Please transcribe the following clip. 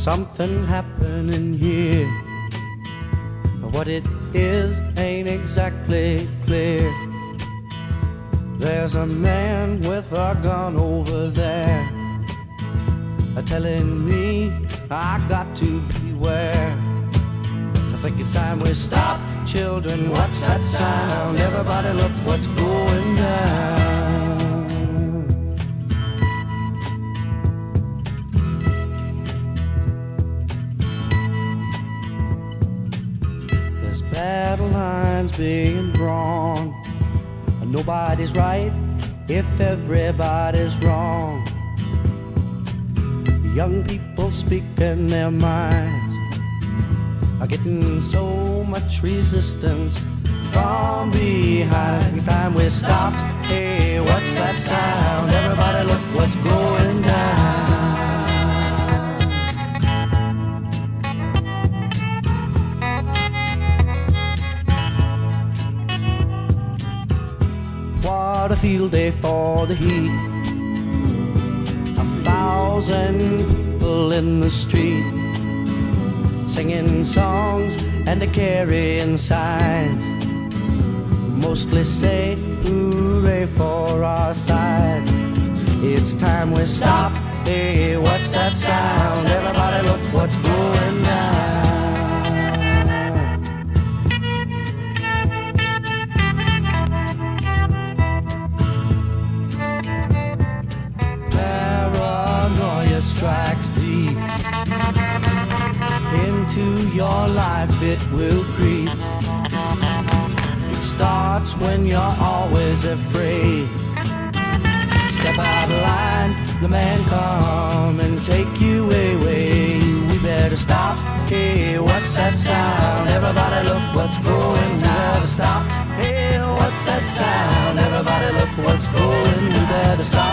something happening here. What it is ain't exactly clear. There's a man with a gun over there, telling me I got to beware. I think it's time we stop. Children, what's that sound? Everybody look what's going down. There's battle lines being drawn. Nobody's right if everybody's wrong. Young people speaking their minds are getting so much resistance from behind. Time we stop. Hey, what's that sound? Everybody look what's going down. What a field day for the heat. 1,000 people in the street, singing songs and carrying signs, mostly say hooray for our side. It's time we stop. Hey, what's that sound? Everybody look what's going down. Strikes deep into your life, it will creep. It starts when you're always afraid. Step out of line, the man come and take you away. We better stop. Hey, what's that sound? Everybody look what's going down. We better stop. Hey, what's that sound? Everybody look what's going. We better stop.